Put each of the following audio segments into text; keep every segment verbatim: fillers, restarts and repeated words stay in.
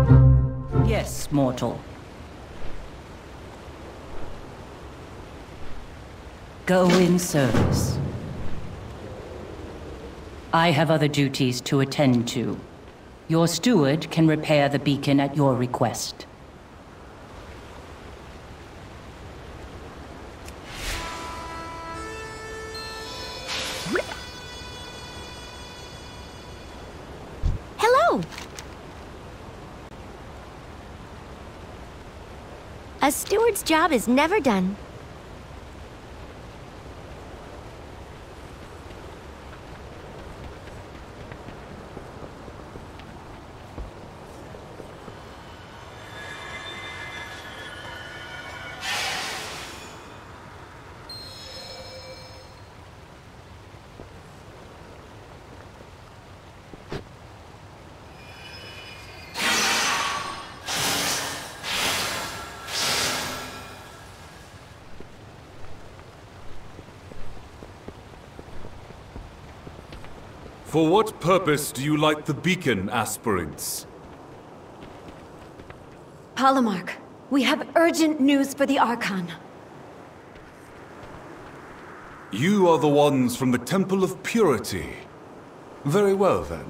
Yes, mortal. Go in service. I have other duties to attend to. Your steward can repair the beacon at your request. Hello! A steward's job is never done. For what purpose do you light the beacon, aspirants? Polemarch, we have urgent news for the Archon. You are the ones from the Temple of Purity. Very well, then.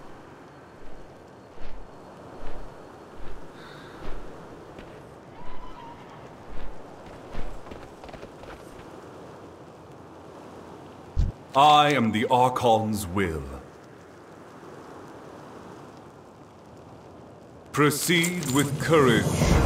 I am the Archon's will. Proceed with courage.